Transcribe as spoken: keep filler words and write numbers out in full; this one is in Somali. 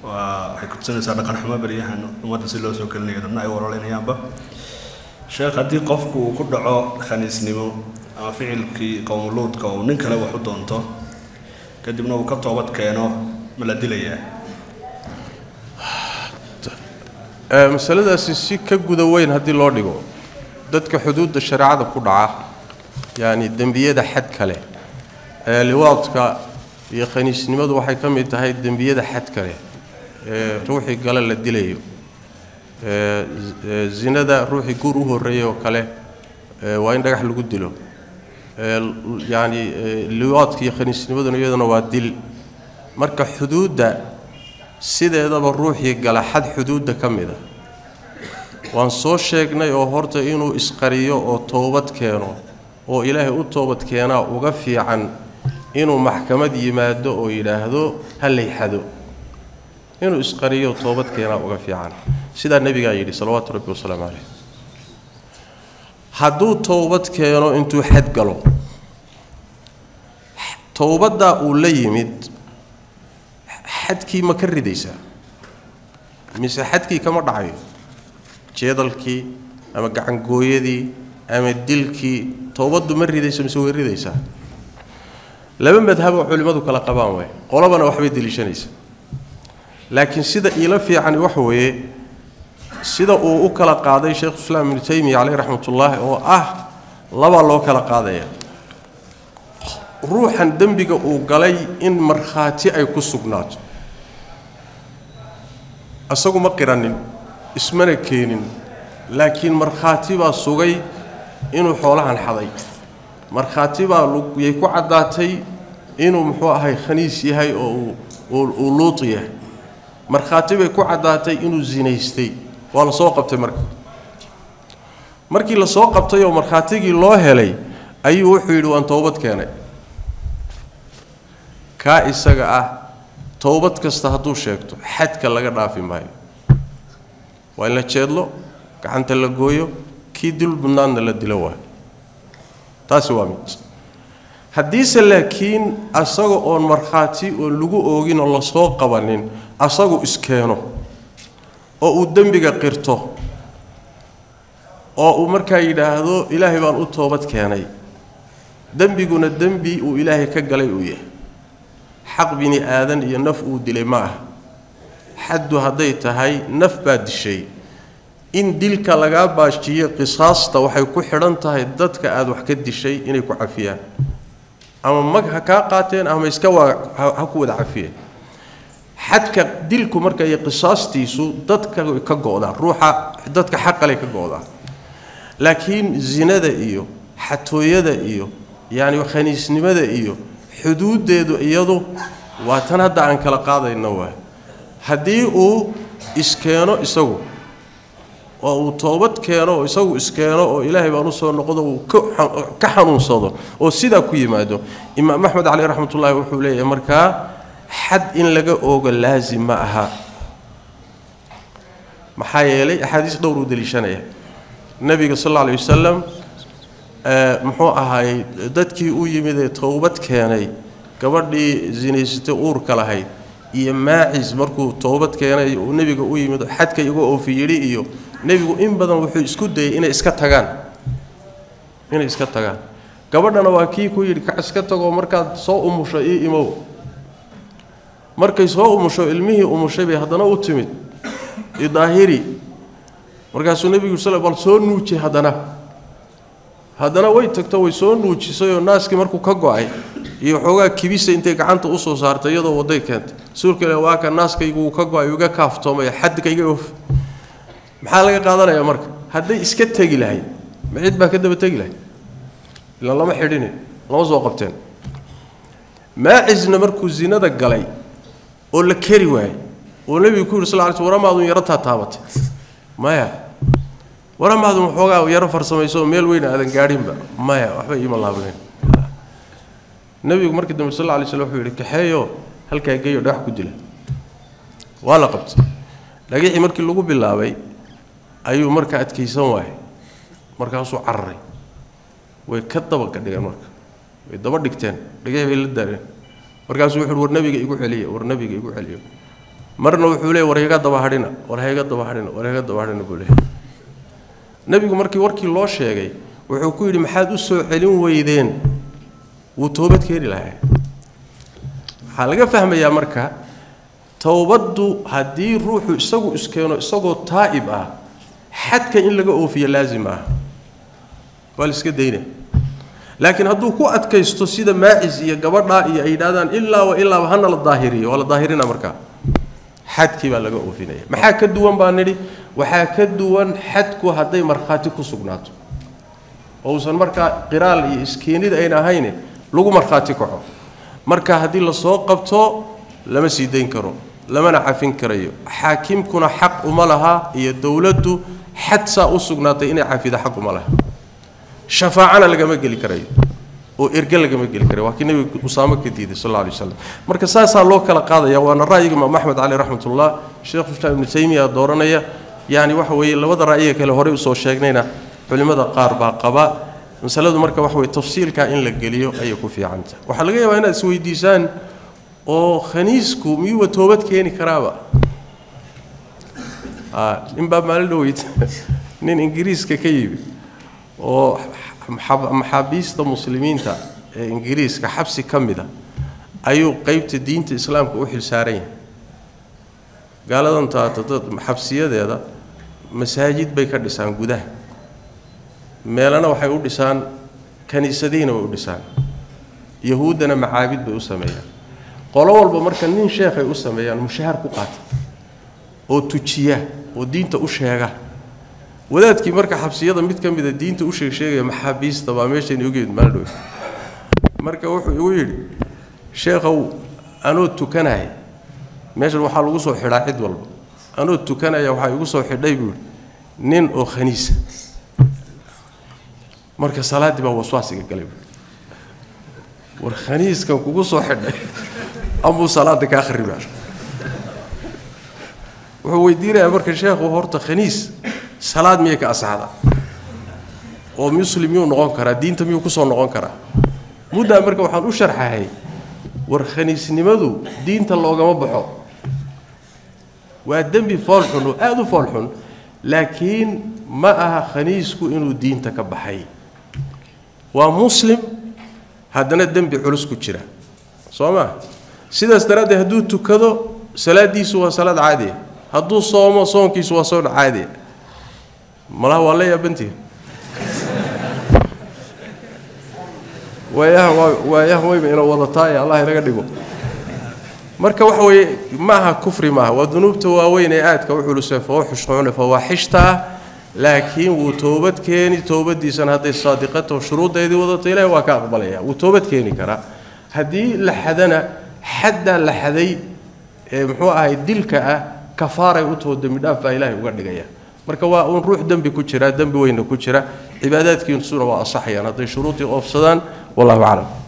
waxay ku tusinaysaa dhaqan xumo bariyahan ummadda si loo soo kalinayo dadna ay wararaynayaanba sheekh haddii qofku uu ku dhaco khaniisnimo ama ficilkii qowmuluudka oo nin kale wax u doonto kadibna uu ka toobad keeno ma la dilayaa masaladaasi si ka guda weyn haddii loo dhigo dadka xuduudda shareecada ku dhaca yani dembiyada xad kale ee liwaadka iyo khaniisnimadu waxay ka mid tahay dembiyada xad kale ee ruuxii gala la dilayo ee zinada ruuxii guur u horeeyo kale waa in dhagax lagu dilo ee yani liwaadka iyo khaniisnimaduna iyaduna waa dil marka xuduudda sideedaba ruuxii gala xad xuduudda ka mid ah waan soo sheegnay oo horta inuu isqariyo oo toobad keeno oo ilaahay u toobad keenaa uga fiican inuu maxkamad yimaado oo yiraahdo halay xado inuu isqariyo toobad keenaa uga fiican sida nabiga yiri sallallahu alayhi wa sallam hadduu toobad keeno intuu xad galo toobada uu la yimid xadkii ma ka ridaysaa mise xadkii kama dhacayo jeedalkii ama gacan gooyadii ama dilkii toobadu ma ridayso mise way ridaysaa laba madhab oo culimadu kala qabaan way qolabana waxbay dilishanaysaa laakiin sida ila fiican wax weeye sida uu u kala qaaday Sheekh Islaam Ibn Taymiyyah alayhi rahmatullah oo ah laba loo kala qaadaya ruuxan dambiga uu galay in marxaati ay ku sugnaato asagu ma qiranin ismana keenin laakiin marxaati baa sugay inuu xoolahan xaday marxaati baa lugay ku cadaatay inuu muxuu ahay khaniis yahay oo uu luut yahay marxaati bay ku cadaatay inuu zinaystay waa la soo qabtay marka markii la soo qabtay oo marxaatigii loo helay ayuu wuxuu yiri waan toobad keenay ka isaga ah toobad kasta hadduu sheegto xadka laga dhaafi maayo waa in la jeedlo gacanta la gooyo kii dil badnaana la dilo waa taasi waa mid haddiise laakiin asaga oon markhaati oo lagu oogin oo la soo qabanin asagu iskeeno oo uu dembiga qirto oo uu markaa yidhaahdo ilaahay baan u toobad keenay dembiguna dembi uu ilaahay ka galay uu yahay حق بني آدم ينف ودلي معه حد هذي تهاي نف بعد شيء إن دلك لقى باشتي قصاص توحي كحرن تهاي ضدك آد وحكد الشيء إني كعافية أما مج حكاقاتين أما يسكوا حكود عافية حدك دلك مركا يقصاص تيسو ضدك كجودا روحه ضدك حق عليك كجودا لكن زنا ده إيو حتوية ده إيو يعني وخنيس نما ده إيو xuduudeedu iyadu waa tan hadda aan kala qaadayno waa hadii uu iskeeno isagu oo uu toobad keeno oo isagu iskeeno oo ilaahay baan u soo noqdo uu ka xanuunsado oo sida ku yimaado imaam Ahmed alayhi rahmatullahi wuxuu leeyahay marka xad in laga ooga laazim ma aha maxaa yeelay ahadiis dhowr u dalishanaya nabiga sallallahu alayhi wasallam muxuu ahaay dadkii uu yimid ee toobad keenay gabadhii zinaysatay uur kala hayd iyo maacis markuu toobad keenay uu nabiga u yimid xadka igu oofiyay iyo nabigu in badan wuxuu isku dayay inay iska tagaan inay iska tagaan gabadhana waa kii ku yiri ka iska tago markaad soo umusho ii imow markay soo umusho ilmihii umushay bay hadana u timid idaahiri markaasuu nabigu sallallahu alayhi wasallam soo nuuji hadana haddana way tagto way soo nuujisay oo naaskii markuu ka go'ay iyo xogaa kibisa intay gacanta u soo saartay iyadoo waday keentay suulkale waa ka naaskaygu ka go'ay uga kaaftoomay xadkayga oof maxaa laga qaadanaya marka hadday iska tagi lahayd mid baa ka daba tagi lahayd ila lama xidhin lama soo qabteen maacisna markuu zinada galay oo la kari waayay oo nabiga ku yiri sallallahu alayhi wasallam waramaadu yarata taabatay maya waramaadu xoogaa yaro farsamayso meel weyn aadan gaadhinba maya waxba iima laabaneen nabigu markii dambe sallallahu alayhi wasallam wuxuu yiri kaxeeyo halka geeyo dhax ku dila waa la qabtay dhagixii markii lagu bilaabay ayuu marka adkaysan waayay markaasuu cararay way ka daba gadhigeen marka way daba dhigteen dhagixii bay la daareen markaasuu wuxuu war nabiga igu celiyo war nabiga igu celiyo marna wuxuu leeyahay war iga daba hadhina war iga daba hadhina war iga daba hadhina buu leeyahay nabigu markii warkii loo sheegay wuxuu ku yiri maxaad u soo celin weydeen wuu toobad keeni lahaa waxa laga fahmayaa marka toobadu hadii ruuxu isagu iskeeno isagoo taa'ib ah xadka in laga oofiyo laazim ah wal iska deeyna laakiin haduu ku adkaysto sida maacis iyo gabadha iyo ay yiraahdaan illa wa illa hana la daahiriyo wala daahirina marka xadkii baa laga oofinaya maxaa ka duwan baa nidi waxa ka duwan xadku haday marxaati ku sugnaato oo san marka qiraal iyo iskeenida ay ahayn lagu marxaati kaco marka hadii la soo qabto lama sii deyn karo lamana cafin karayo xaakimkuna xaq uma laha iyo dawladdu xadsa u sugnaatay inay cafida xaq uma laha shafaacana laga ma gali karayo oo ergal laga ma gali karayo waa kii nabiga Usaama ka diiday sallallahu alayhi wasallam marka saasa loo kala qaadaya waana ra'yiga Imam Ahmed Ali rahmatullah Sheikh Islam Ibn Taymiyyah dooranaya yaani waxa weeye labada ra'yi kale hore u soo sheegnayna culimada qaar baa qaba masaladu marka waxa weeye tafsiilka in la galiyo ay ku fiicanta waxa laga yaabaa inaad isweydiisaan oo khaniisku miyuu toobad keeni karaaba ah in baa maalin dhaweyt nin ingiriiska ka yimid oo maxaabiista muslimiinta ee ingiriiska xabsi kamida ayuu qaybta diinta islaamka u xil saaran yahay gaaladan taata dad xabsiyadeeda masaajid bay ka dhisaan gudaha meelana waxay u dhisaan kaniisadiina way u dhisaan yahuudana macaabid bay u sameeyaan qolo walba marka nin sheekh ay u sameeyaan mushahar ku qaata oo tujiya oo diinta u sheega wadaadkii marka xabsiyada mid kamid ah diinta u sheeg sheegay maxaabiista baa meeshan ugu yimid maaldo marka wuxuu igu yiri sheekhow anoo tukanay meeshan waxa lagu soo xidhaa cid walba anoo tukanaya waxa igu soo xidhay buu nin oo khaniis marka salaadii baa waswaasiga galay war khaniiskan kugu soo xidhay abu salaada ka akhriba wuxuu weydiinaya marka sheekhu horta khaniis salaad miyay ka asaxda oo muslimiin noqon kara diinta miyuu ku soo noqon kara mudda marka waxaan u sharxahay war khaniisnimadu diinta loogama baxo waa dambi foolxun oo aad u foolxun laakiin ma aha khaniisku inuu diinta ka baxay waa muslim haddana dambi culus ku jira sooma sidaas daradeed hadduu tukado salaadiisu waa salaad caadi ah hadduu soomo soonkiisu waa soon caadi ah malaha waa la yaabantii waayaha waayaha way ina wadataa Allah inaga dhigo marka waxa way maaha kufri maaha waa dunuubta waaweyn ee aadka u xulusay fawxushuna fawaaxishta laakiin uu toobad keeni toobadiisan haday saadiqato shuruudeedii wadato ilaahay waa ka aqbalaya uu toobad keeni kara hadii la xadana xadda la xaday ee muxuu ahay dilka ah kafaara u toodo midhaaf baa ilaahay uga dhigaya marka waa un ruux dambi ku jira dambi weyn ku jira cibaadaadkiisuna waa asaxayaan haday shuruudii oofsadaan wallahu a'lam